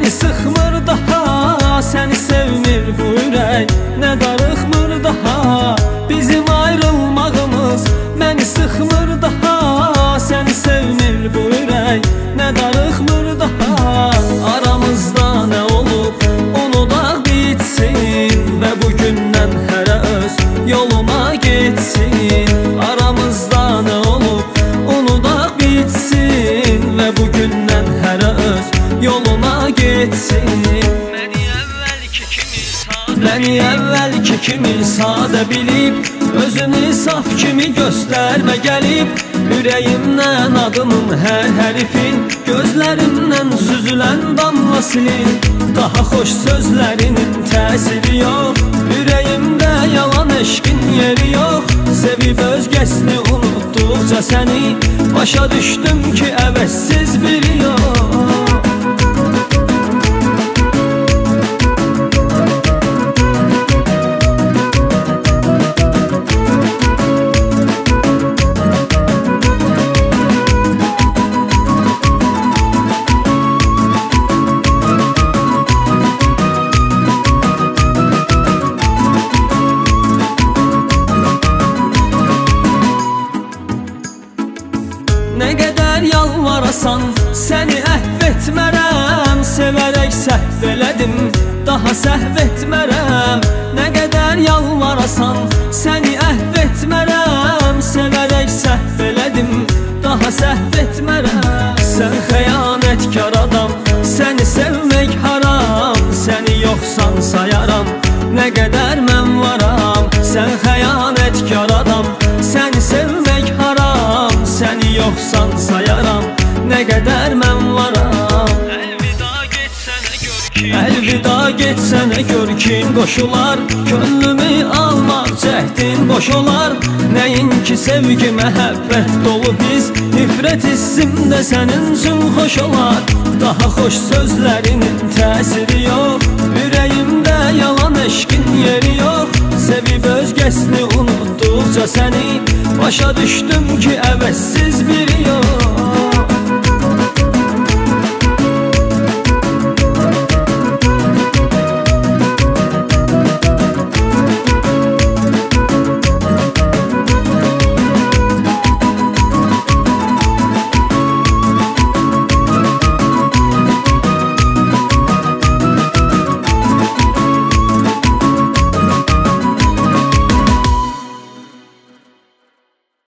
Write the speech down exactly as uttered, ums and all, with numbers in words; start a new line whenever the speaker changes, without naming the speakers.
Məni sıxmır daha, səni sevmir bu ürək. Nə darıxmır daha bizim ayrılmağımız. Məni sıxmır daha, səni sevmir bu ürək. Nə darıxmır daha aramızda nə olub unudaq bitsin. Və bugündən hərə öz yoluna getsin. Aramızda nə olub unudaq bitsin. Və bugündən hərə öz yoluna getsin. Məni əvvəlki kimi sadə, məni əvvəlki kimi sadə bilib, özünü saf kimi göstərmə gəlib. Ürəyimdən adımın hər hərifin, gözlərimdən süzülən damla silin. Daha xoş sözlərinin təsiri yox, ürəyimdə yalan eşqin yeri yox. Sevib özgəsini unutduqca səni, başa düşdüm ki əvəzsiz biri yox. Nə qədər yalvarasan, səni əhv etmərəm. Sevərək səhv elədim, daha səhv etmərəm. Nə qədər yalvarasan, səni əhv etmərəm. Sevərək səhv elədim, daha səhv etmərəm. Sən xəyanətkar adam, səni sevmək haram. Səni yoxsan sayaram, nə qədər mən varam. Sən xəyanətkar adam, səni sevmək haram. Səni yoxsan sayaram, nə qədər mən varam. Əlvida getsənə gör ki, əlvida getsənə gör ki qoşular. Könlümü almaq cəhdin boş olar. Nəinki sevgi, məhəbbət dolu his, nifrət hissimdə sənin üçün xoş olar. Daha xoş sözlərinin təsiri yox, ürəyimdə yalan eşqin yeri yox. Sevib özgəsini unutduqca səni, başa düşdüm ki əvəzsiz biri yox.